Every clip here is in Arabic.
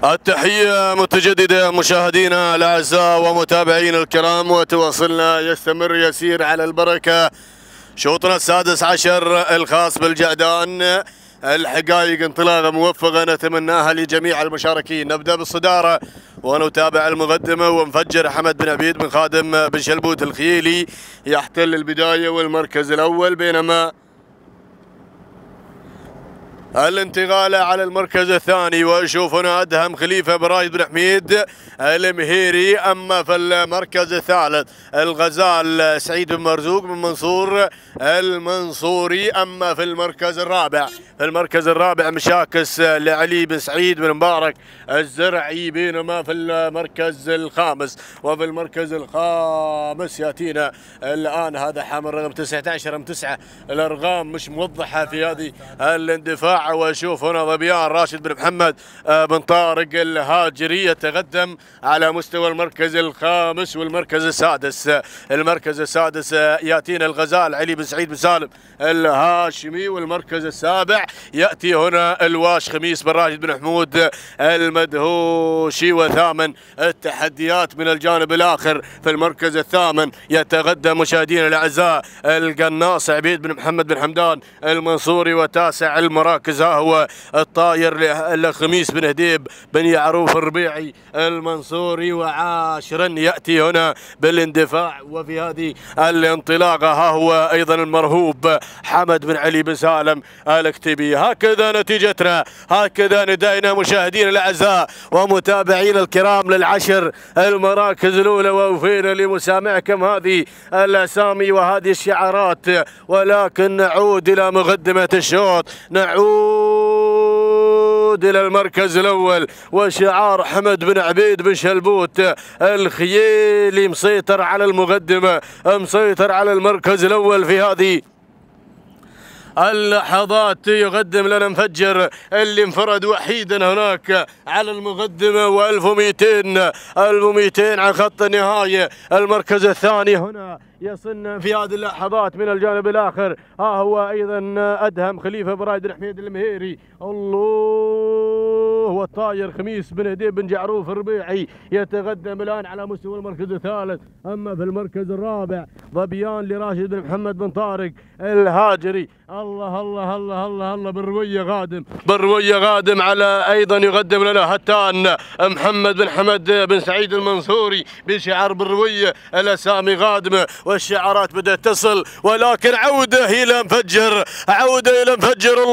التحية متجددة مشاهدينا الأعزاء ومتابعينا الكرام، وتواصلنا يستمر يسير على البركة شوطنا السادس عشر الخاص بالجعدان. الحقائق انطلاقة موفقة نتمناها لجميع المشاركين. نبدأ بالصدارة ونتابع المقدمة، ومفجر حمد بن عبيد من خادم بن شلبوت الخيلي يحتل البداية والمركز الأول، بينما الانتقال على المركز الثاني واشوف هنا ادهم خليفه برايد بن حميد المهيري. اما في المركز الثالث الغزال سعيد بن مرزوق بن منصور المنصوري. اما في المركز الرابع مشاكس لعلي بن سعيد بن مبارك الزرعي. بينما في المركز الخامس وفي المركز الخامس ياتينا الان هذا حامل رقم 19 ام 9. الارقام مش موضحه في هذه الاندفاع. واشوف هنا ظبيان راشد بن محمد بن طارق الهاجري يتقدم على مستوى المركز الخامس والمركز السادس. المركز السادس ياتينا الغزال علي بن سعيد بن سالم الهاشمي، والمركز السابع ياتي هنا الواش خميس بن راشد بن حمود المدهوشي. وثامن التحديات من الجانب الاخر في المركز الثامن يتقدم مشاهدينا الاعزاء القناص عبيد بن محمد بن حمدان المنصوري. وتاسع المراكز هو الطاير لخميس بن هديب بن يعروف الربيعي المنصوري. وعاشرا ياتي هنا بالاندفاع وفي هذه الانطلاقه ها هو ايضا المرهوب حمد بن علي بن سالم الاكتبي. هكذا نتيجتنا، هكذا ندائنا مشاهدينا الاعزاء ومتابعينا الكرام للعشر المراكز الاولى. ووفينا لمسامعكم هذه الاسامي وهذه الشعارات، ولكن نعود الى مقدمه الشوط، نعود إلى المركز الأول وشعار حمد بن عبيد بن شلبوت الخيلي مسيطر على المقدمة، مسيطر على المركز الأول في هذه اللحظات. يقدم لنا مفجر اللي انفرد وحيدا هناك على المقدمة، و1200 عن خط النهاية. المركز الثاني هنا يصلنا في هذه اللحظات من الجانب الاخر ها هو ايضا ادهم خليفه برايد بن حميد المهيري. الله، والطاير خميس بن هديب بن جعروف الربيعي يتقدم الان على مستوى المركز الثالث. اما في المركز الرابع ظبيان لراشد بن محمد بن طارق الهاجري. الله الله الله الله الله، بالرويه غادم على ايضا يقدم لنا هتان محمد بن حمد بن سعيد المنصوري بشعار بالرويه. الاسامي غادمه والشعارات بدأت تصل، ولكن عودة إلى مفجر، عودة إلى مفجر.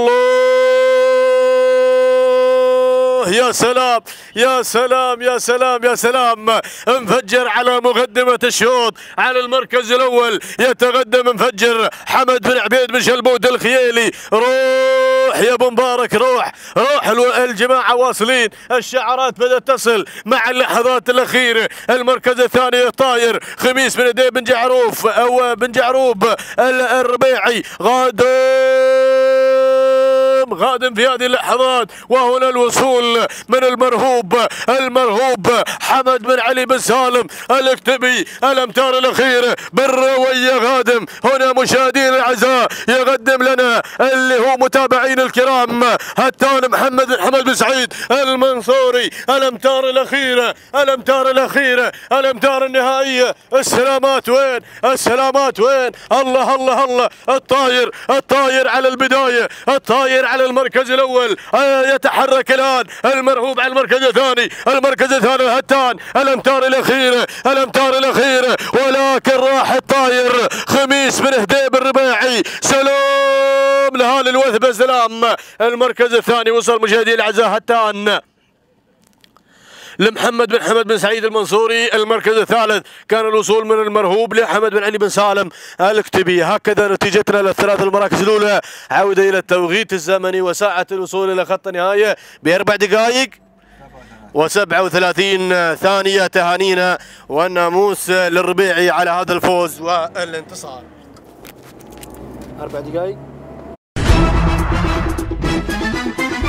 الله، يا سلام يا سلام يا سلام يا سلام. مفجر على مقدمة الشوط على المركز الأول يتقدم مفجر حمد بن عبيد بن شلبوت الخيلي. روح يا ابو مبارك، روح الجماعة واصلين، الشعارات بدأت تصل مع اللحظات الأخيرة. المركز الثاني الطاير خميس بن هديب بن جعروف أو بن جعروب الربيعي غادم في هذه اللحظات. وهنا الوصول من المرهوب حمد بن علي بن سالم الاكتبي. الامتار الاخيره بالرويه غادم هنا مشاهدينا الاعزاء، يقدم لنا اللي هو متابعين الكرام هتان محمد بن حمد بن سعيد المنصوري. الامتار الاخيره، الامتار النهائيه. السلامات وين؟ الله الله الله. الطاير على البدايه، الطاير على المركز الاول يتحرك الان. المرهوب على المركز الثاني هتان. الامتار الاخيره، ولكن راح الطاير خميس بن هديب الربيعي. سلام لهال الوثبه، سلام. المركز الثاني وصل مشاهدينا الاعزاء هتان لمحمد بن حمد بن سعيد المنصوري. المركز الثالث كان الوصول من المرهوب لحمد بن علي بن سالم الاكتبي. هكذا نتيجتنا للثلاث المراكز الاولى. عوده الى التوقيت الزمني وساعه الوصول الى خط النهايه ب4 دقائق و37 ثانيه. تهانينا والناموس للربيعي على هذا الفوز والانتصار. 4 دقائق.